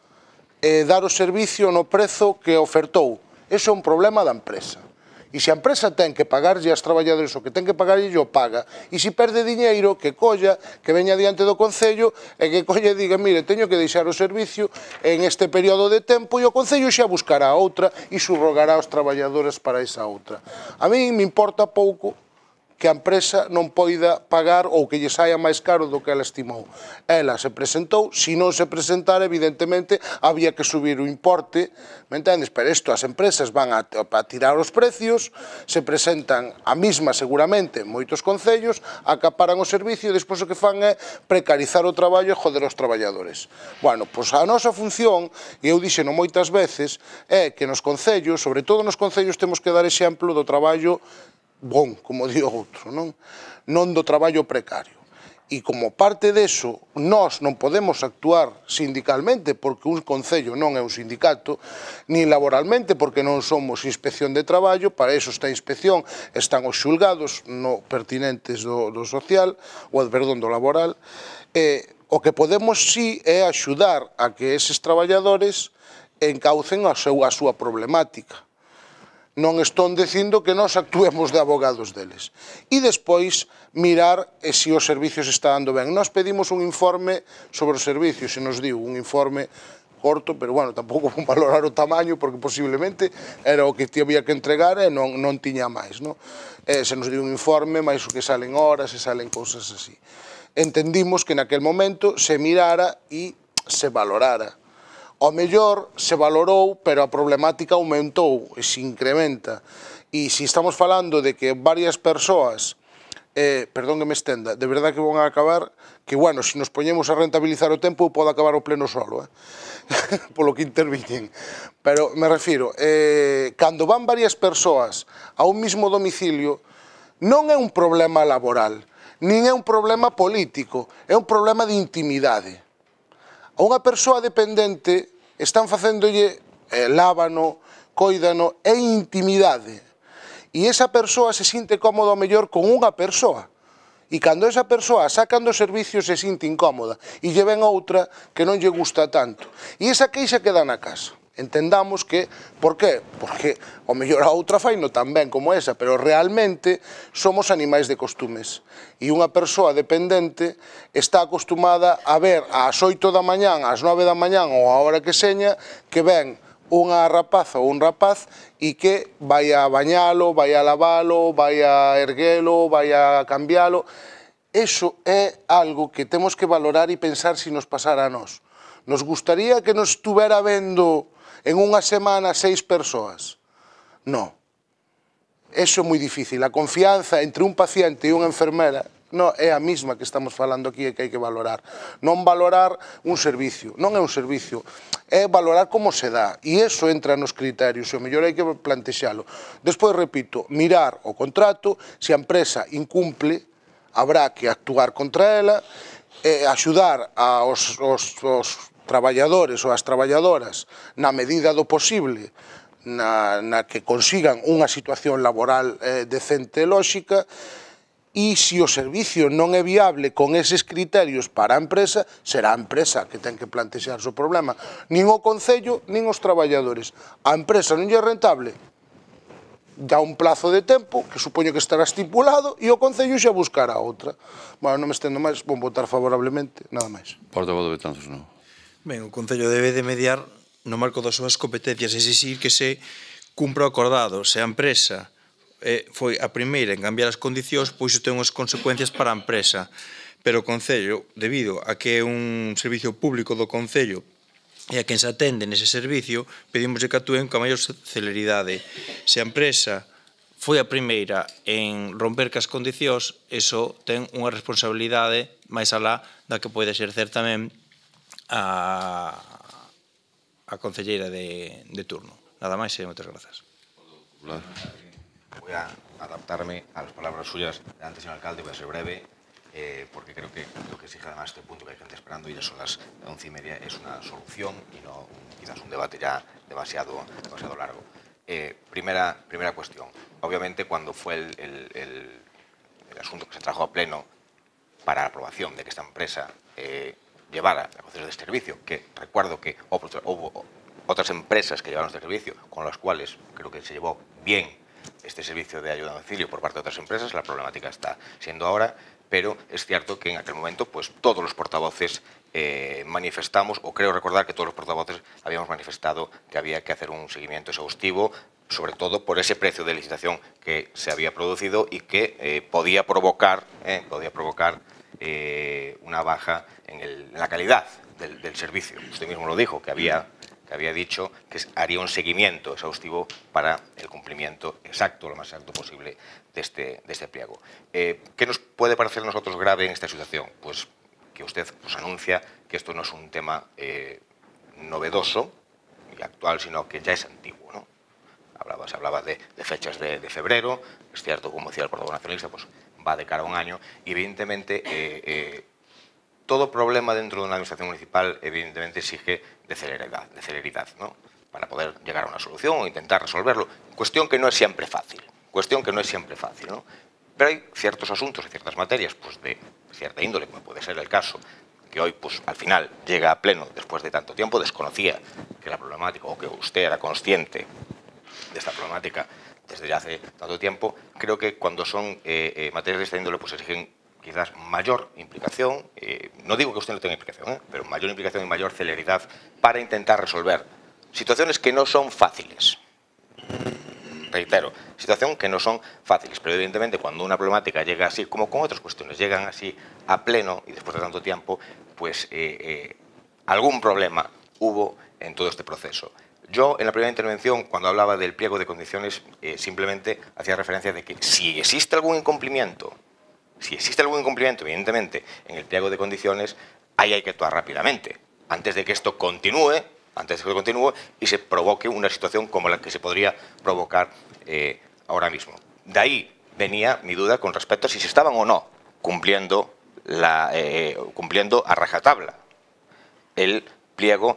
eh, dar o servicio no prezo que ofertou. Eso é un problema da empresa. E se a empresa ten que pagarlle aos traballadores o que ten que pagarlle, o paga. E se perde diñeiro, que colla, que veña diante do Concello e que colla e diga, mire, teño que deixar o servicio en este período de tempo e o Concello xa buscará outra e subrogará aos traballadores para esa outra. A mí me importa pouco que a empresa non poida pagar ou que lle saia máis caro do que ela estimou. Ela se presentou, se non se presentara, evidentemente, había que subir o importe, me entendes? Pero isto, as empresas van a, a tirar os precios, se presentan a mesma, seguramente, moitos concellos, acaparan o servicio e despois o que fan é precarizar o traballo e joder os traballadores. Bueno, pois a nosa función, e eu dixeno moitas veces, é que nos concellos, sobre todo nos concellos, temos que dar exemplo do traballo bon, como di outro, non? Non do traballo precario. E como parte deso, nós non podemos actuar sindicalmente porque un concello non é un sindicato, ni laboralmente porque non somos inspección de traballo, para eso está a inspección, están os xulgados no pertinentes do, do social, ou, perdón, do laboral, eh, o que podemos sí é axudar a que eses traballadores encaucen a, seu, a súa problemática. Non estou dicindo que nós actuemos de abogados deles. E despois mirar se os servicios está dando ben. Nós pedimos un informe sobre os servicios, se nos diu un informe corto, pero bueno, tampouco vou valorar o tamaño porque posiblemente era o que te había que entregar e non, non tiña máis, non? Eh, se nos diu un informe, máis o que salen horas, se salen cousas así. Entendimos que naquel momento se mirara e se valorara. O mellor se valorou, pero a problemática aumentou e se incrementa. E se estamos falando de que varias persoas, eh, perdón que me estenda, de verdad que van a acabar, que bueno, se nos poñemos a rentabilizar o tempo, pode acabar o pleno solo, eh? Polo que interviñen. Pero me refiro, eh, cando van varias persoas a un mismo domicilio, non é un problema laboral, nin é un problema político, é un problema de intimidade. A unha persoa dependente están facéndolle eh, lávano, coídano, é intimidade. E esa persoa se sinte cómoda ao mellor con unha persoa. E cando esa persoa sacan do servicio se sinte incómoda e lle ven outra que non lle gusta tanto. E esa queixa queda na casa. Entendamos que, por qué? Porque o mellor a outra faino tan ben como esa, pero realmente somos animais de costumes. E unha persoa dependente está acostumada a ver ás oito da mañán, ás nove da mañán ou a hora que seña, que ven unha rapaza ou un rapaz e que vai a bañalo, vai a lavalo, vai a erguelo, vai a cambialo. Eso é algo que temos que valorar e pensar se nos pasara a nós. Nos gustaría que nos estuvera vendo en unha semana seis persoas? No. Eso é moi difícil. A confianza entre un paciente e unha enfermera no, é a mesma que estamos falando aquí e que hai que valorar. Non valorar un servicio. Non é un servicio. É valorar como se dá. E iso entra nos criterios. E o mellor hai que plantexalo. Despois, repito, mirar o contrato. Se a empresa incumple, habrá que actuar contra ela, e axudar aos, os, os traballadores ou as traballadoras na medida do posible na, na que consigan unha situación laboral eh, decente e lóxica, e se o servicio non é viable con eses criterios para a empresa, será a empresa que ten que plantexarse o problema. Nin o Concello, nin os traballadores. A empresa non lle é rentable, dá un plazo de tempo que supoño que estará estipulado e o Concello xa buscará outra. Bueno, non me estendo máis, vou votar favorablemente, nada máis. Portavoz de Betanzos, non. Ben, o Concello debe de mediar no marco das súas competencias, é dicir, que se cumpra o acordado. Se a empresa eh, foi a primeira en cambiar as condicións, pois iso ten unhas consecuencias para a empresa. Pero o Concello, debido a que é un servicio público do Concello e a quen se atende nese servicio, pedimos que actúen con a maior celeridade. Se a empresa foi a primeira en romper cas condicións, iso ten unha responsabilidade máis alá da que pode exercer tamén a, a concelleira de, de turno. Nada máis e moitas grazas. Voy a adaptarme a las palabras suyas de antes, señor alcalde, voy a ser breve, eh, porque creo que lo que exige además este punto, que hay gente esperando y ya son las once y media, es una solución y no quizás un debate ya demasiado, demasiado largo. Eh, primera, primera cuestión. Obviamente, cuando fue el, el, el, el asunto que se trajo a pleno para la aprobación de que esta empresa eh, llevara la concesión de este servicio, que recuerdo que hubo otras empresas que llevaron este servicio, con las cuales creo que se llevó bien este servicio de ayuda a domicilio por parte de otras empresas, la problemática está siendo ahora, pero es cierto que en aquel momento pues todos los portavoces eh, manifestamos, o creo recordar que todos los portavoces habíamos manifestado que había que hacer un seguimiento exhaustivo, sobre todo por ese precio de licitación que se había producido y que eh, podía provocar, eh, podía provocar eh, una baja en, el, en la calidad del, del servicio. Usted mismo lo dijo, que había, que había dicho que haría un seguimiento exhaustivo para el cumplimiento exacto, lo más exacto posible, de este, de este pliego. Eh, ¿Qué nos puede parecer a nosotros grave en esta situación? Pues que usted pues, anuncia que esto no es un tema eh, novedoso y actual, sino que ya es antiguo, ¿no? Hablaba, se hablaba de, de fechas de, de febrero, es cierto, como decía el portavoz nacionalista, pues va de cara a un año, y evidentemente eh, eh, todo problema dentro de una administración municipal evidentemente exige de celeridad, de celeridad, ¿no? Para poder llegar a una solución o intentar resolverlo. Cuestión que no es siempre fácil, cuestión que no es siempre fácil, ¿no? Pero hay ciertos asuntos y ciertas materias pues de cierta índole, como puede ser el caso, que hoy pues al final llega a pleno después de tanto tiempo, desconocía que la problemática, o que usted era consciente de esta problemática desde ya hace tanto tiempo. Creo que cuando son eh, eh, materias de esta índole pues exigen quizás mayor implicación, eh, no digo que usted no tenga implicación, ¿eh? pero mayor implicación y mayor celeridad para intentar resolver situaciones que no son fáciles. Reitero, situaciones que no son fáciles, pero evidentemente cuando una problemática llega así, como con otras cuestiones, llegan así a pleno y después de tanto tiempo, pues eh, eh, algún problema hubo en todo este proceso. Yo, en la primera intervención, cuando hablaba del pliego de condiciones, eh, simplemente hacía referencia de que si existe algún incumplimiento, si existe algún incumplimiento, evidentemente, en el pliego de condiciones, ahí hay que actuar rápidamente, antes de que esto continúe, antes de que esto continúe y se provoque una situación como la que se podría provocar eh, ahora mismo. De ahí venía mi duda con respecto a si se estaban o no cumpliendo, la, eh, cumpliendo a rajatabla el pliego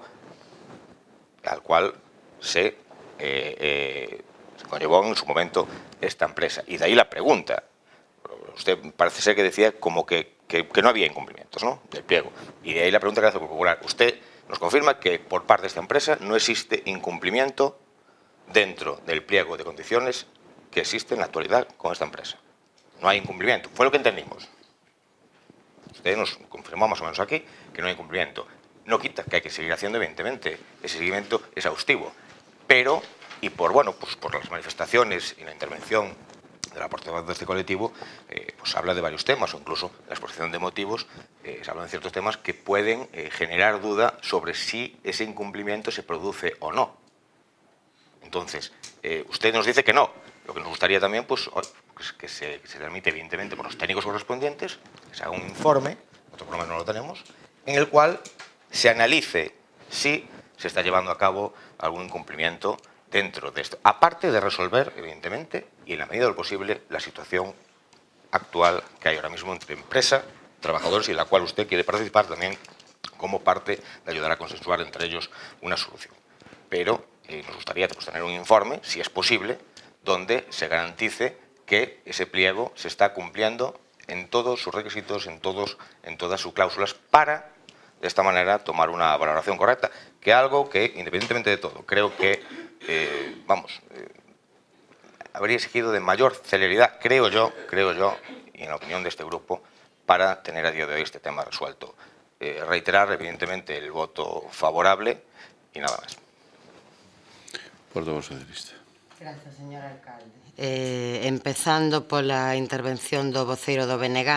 al cual se, eh, eh, se conllevó en su momento esta empresa. Y de ahí la pregunta. Usted parece ser que decía como que, que, que no había incumplimientos, ¿no?, del pliego. Y de ahí la pregunta que hace Popular. Usted nos confirma que por parte de esta empresa no existe incumplimiento dentro del pliego de condiciones que existe en la actualidad con esta empresa. No hay incumplimiento. Fue lo que entendimos. Ustedes nos confirmó más o menos aquí que no hay incumplimiento. No quita que hay que seguir haciendo, evidentemente, ese seguimiento exhaustivo. Pero, y por, bueno, pues por las manifestaciones y la intervención de la portavoz de este colectivo, eh, pues habla de varios temas, o incluso en la exposición de motivos, eh, se hablan de ciertos temas que pueden eh, generar duda sobre si ese incumplimiento se produce o no. Entonces, eh, usted nos dice que no. Lo que nos gustaría también, pues, pues que, se, que se transmite, evidentemente, por los técnicos correspondientes, que se haga un informe, nosotros por lo menos no lo tenemos, en el cual se analice si se está llevando a cabo algún incumplimiento dentro de esto. Aparte de resolver, evidentemente, y en la medida de lo posible, la situación actual que hay ahora mismo entre empresa, trabajadores, y en la cual usted quiere participar también como parte de ayudar a consensuar entre ellos una solución. Pero eh, nos gustaría pues, tener un informe, si es posible, donde se garantice que ese pliego se está cumpliendo en todos sus requisitos, en, todos, en todas sus cláusulas, para, de esta manera, tomar una valoración correcta. Que algo que, independientemente de todo, creo que, eh, vamos, eh, habría exigido de mayor celeridad, creo yo, creo yo, y en la opinión de este grupo, para tener a día de hoy este tema resuelto. Eh, reiterar, evidentemente, el voto favorable y nada más. Portavoz socialista. Gracias, señor alcalde. Eh, empezando pola intervención do voceiro do B N G,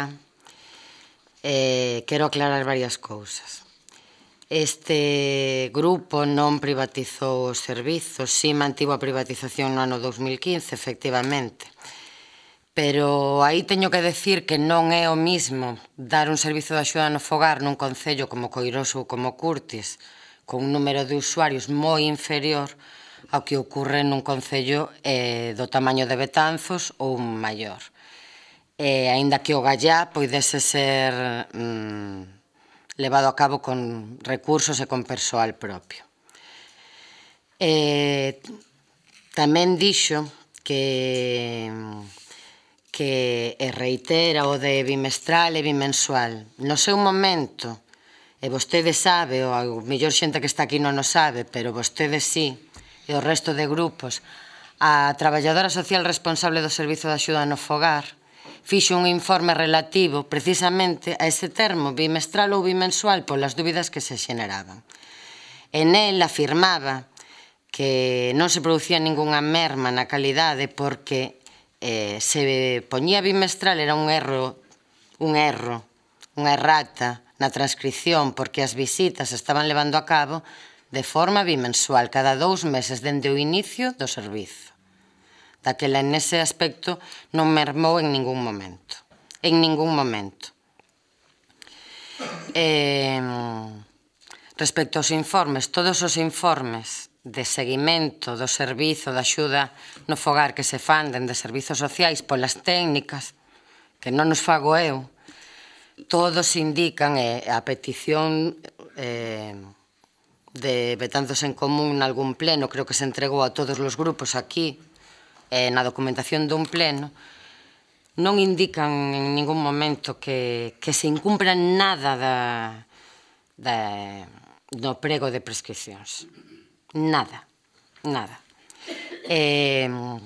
eh, quero aclarar varias cousas. Este grupo non privatizou os servizos, si mantivo a privatización no ano dous mil quince, efectivamente. Pero aí teño que decir que non é o mismo dar un servizo de axuda no fogar nun concello como Coirós ou como Curtis, con un número de usuarios moi inferior ao que ocorre nun concello eh, do tamaño de Betanzos ou maior. Eh, aínda que o Gallá poidese ser mm, levado a cabo con recursos e con persoal propio. Eh, tamén dixo que, que e reitera o de bimestral e bimensual. No seu momento, e vostede sabe, ou a mellor xente que está aquí non o sabe, pero vostede sí, e o resto de grupos, a traballadora social responsable do Servizo de Axuda no Fogar fixo un informe relativo precisamente a ese termo, bimestral ou bimensual, polas dúbidas que se xeneraban. En el afirmaba que non se producía ningunha merma na calidade porque eh, se poñía bimestral era un erro, un erro, unha errata na transcripción porque as visitas estaban levando a cabo de forma bimensual, cada dous meses dende o inicio do servizo. Daquela, en ese aspecto, non mermou en ningún momento. En ningún momento. Eh, respecto aos informes, todos os informes de seguimento do servizo de axuda no fogar que se fan dende servizos sociais polas técnicas, que non nos fago eu, todos indican, e a petición eh, de Betanzos en Común nalgún pleno, creo que se entregou a todos os grupos aquí, eh, na documentación dun pleno, non indican en ningún momento que, que se incumpra nada da, da, do prego de prescripcións. Nada, nada. Eh,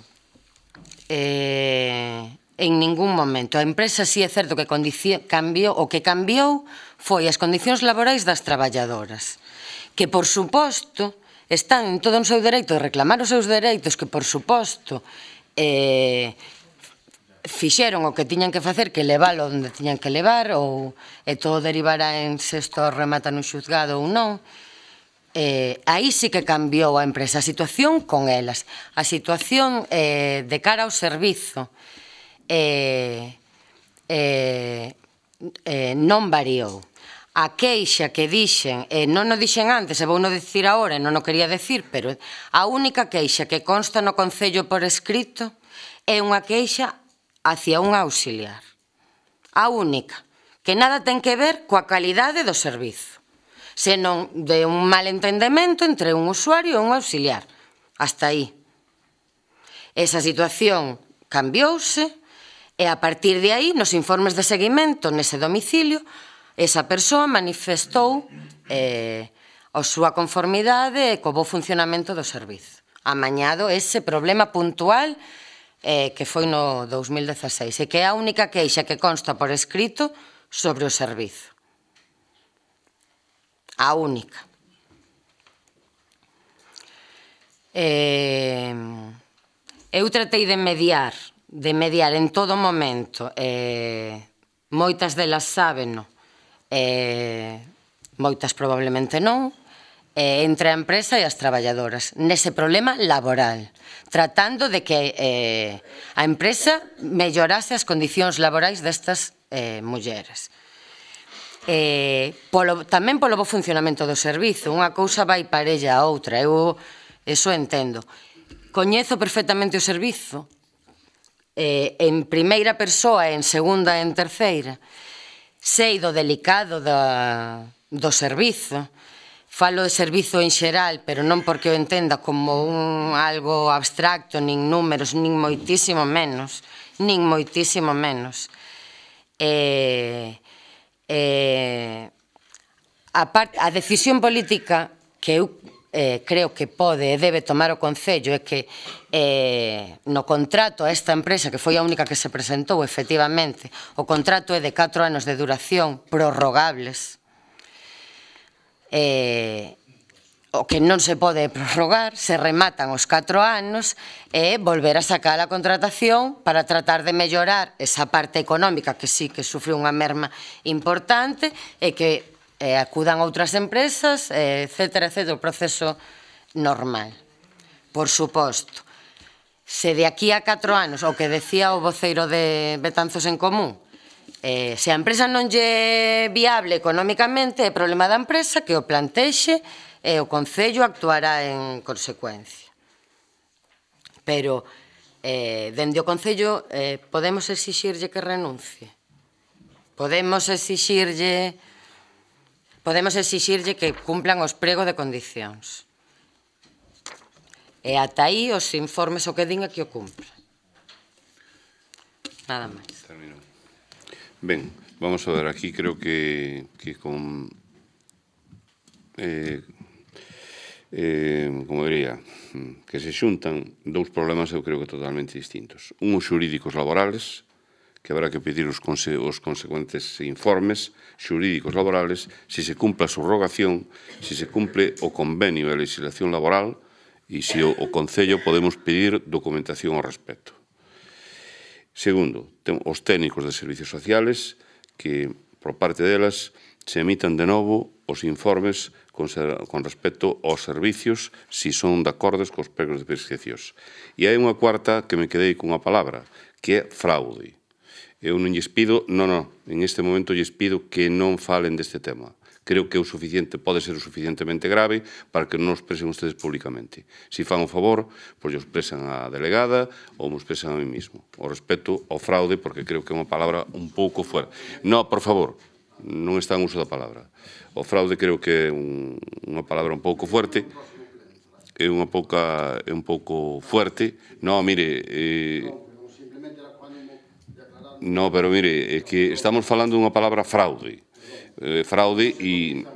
eh, en ningún momento. A empresa sí é certo que cambiou, o que cambiou foi as condicións laborais das traballadoras, que, por suposto, están en todo o seu dereito de reclamar os seus dereitos, que, por suposto, eh, fixeron o que tiñan que facer, que leválo onde tiñan que levar, ou e todo derivará en se isto remata nun xuzgado ou non. Eh, aí sí que cambiou a empresa, a situación con elas, a situación eh, de cara ao servizo eh, eh, eh, non variou. A queixa que dixen, e non o dixen antes, e vou non dicir agora, e non o quería decir, pero a única queixa que consta no Concello por escrito é unha queixa hacia un auxiliar. A única, que nada ten que ver coa calidade do servizo, senón de un malentendemento entre un usuario e un auxiliar. Hasta aí. Esa situación cambiouse, e a partir de aí, nos informes de seguimento nese domicilio, esa persoa manifestou eh, a súa conformidade e co bo funcionamento do servizo. Amañado ese problema puntual eh, que foi no dos mil dezaseis e que é a única queixa que consta por escrito sobre o servizo. A única. Eh, eu tratei de mediar, de mediar en todo momento, eh, moitas delas sábeno, eh, moitas probablemente non, eh, entre a empresa e as traballadoras, nese problema laboral, tratando de que eh, a empresa mellorase as condicións laborais destas eh, mulleres. Eh, polo, tamén polo bo funcionamento do servizo, unha cousa vai parella a outra, eu eso entendo. Coñezo perfectamente o servizo, eh, en primeira persoa, en segunda e en terceira, sei do delicado da, do servizo, falo de servizo en xeral, pero non porque o entenda como un algo abstracto, nin números, nin moitísimo menos, nin moitísimo menos. Eh, eh, a, part, a decisión política que eu eh, creo que pode e debe tomar o Concello é que eh, no contrato a esta empresa, que foi a única que se presentou, efectivamente, o contrato é de catro anos de duración prorrogables, eh, o que non se pode prorrogar, se rematan os catro anos e volver a sacar a contratación para tratar de mellorar esa parte económica que sí que sufriu unha merma importante e que eh, acudan outras empresas, eh, etcétera, etcétera, o proceso normal. Por suposto, se de aquí a catro anos, o que decía o voceiro de Betanzos en Común, eh, se a empresa non lle é viable económicamente, é problema da empresa que o plantexe e o Concello actuará en consecuencia. Pero, eh, dende o Concello, eh, podemos exixirlle que renuncie. Podemos exixirlle... Podemos exixirlle que cumplan os pregos de condicións. E ata aí os informes o que din é que o cumpla. Nada máis. Termino. Ben, vamos a ver, aquí creo que, que con... Eh, eh, como diría, que se xuntan dous problemas eu creo que totalmente distintos. Unhos xurídicos laborales, que habrá que pedir os, conse os consecuentes informes xurídicos laborales, se se cumpla a subrogación, se se cumple o convenio e a legislación laboral e se o, o Concello podemos pedir documentación ao respecto. Segundo, os técnicos de servicios sociales que, por parte delas, se emitan de novo os informes con, con respecto aos servicios si son de acordes cos pregos de prescripcións. E hai unha cuarta que me quedei cunha palabra, que é fraude. Eu non lles pido, non, non, en este momento lles pido que non falen deste tema. Creo que é o suficiente, pode ser o suficientemente grave para que non os expresen ustedes públicamente. Si fan o favor, pois os expresan a delegada ou me expresan a mí mismo. O respecto ao fraude, porque creo que é unha palabra un pouco fuera. Non, por favor, non está en uso da palabra. O fraude creo que é un, unha palabra un pouco fuerte, é unha pouca, é un pouco fuerte. Non, mire... Eh, No, pero mire, é que estamos falando dunha palabra fraude. Eh, fraude e...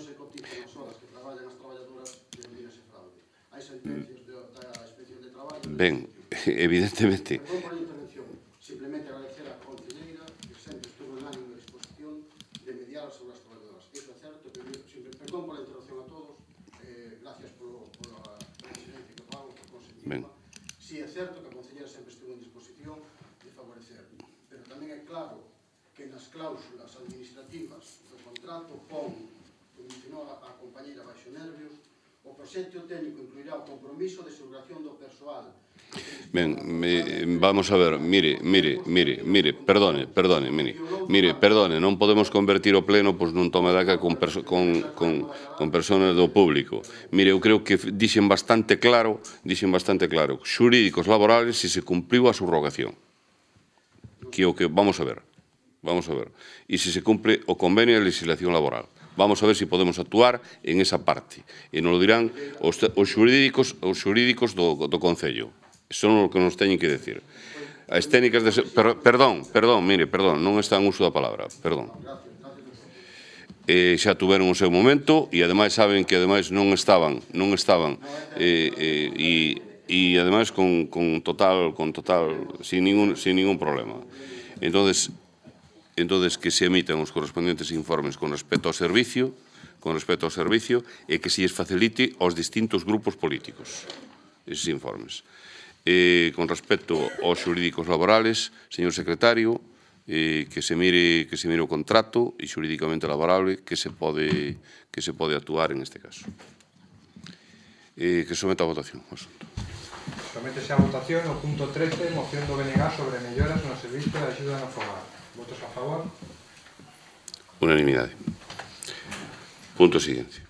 Ben, evidentemente... Simplemente agradecer a concelleira que sempre estuvo en ánimo de disposición de mediar sobre as traballadoras. Iso é certo, perdón pola interrupción a todos, gracias pola silencio que pago, por consentir. Si é certo que a concelleira sempre estuvo en disposición de favorecer. Tamén é claro que nas cláusulas administrativas do contrato pon, como mencionou a compañeira baixo nervios, o proxecto técnico incluirá o compromiso de subrogación do persoal. Ben, me, vamos a ver, mire, mire, mire, mire, perdone, perdone, mire, mire, perdone, non podemos convertir o pleno pois nun toma daca con, perso con, con, con personas do público. Mire, eu creo que dixen bastante claro, dixen bastante claro, xurídicos laborales se se cumpliu a subrogación. Que o que vamos a ver, vamos a ver, e se se cumple o convenio de legislación laboral. Vamos a ver se si podemos actuar en esa parte. E nos lo dirán os, os xurídicos, os xurídicos do, do Concello. Son o que nos teñen que decir. As técnicas de... Per, perdón, perdón, mire, perdón, non está en uso da palabra, perdón. eh, xa tuveron o seu momento e ademais saben que ademais non estaban non estaban eh, eh, e, e ademais con, con total con total sin ningún, sin ningún problema. Entonces, entonces que se emitan os correspondentes informes con respecto ao servicio con respecto ao servicio e que se lles facilite aos distintos grupos políticos eses informes. Eh, con respecto aos xurídicos laborales, señor secretario, eh, que se mire que se mire o contrato e xurídicamente laborable que se pode que se pode actuar en este caso. Eh, que someta a votación o asunto. Sométese a votación o punto trece, moción do B N G sobre melloras no servicio de axuda no fogar. Votos a favor? Unanimidade. Punto siguiente.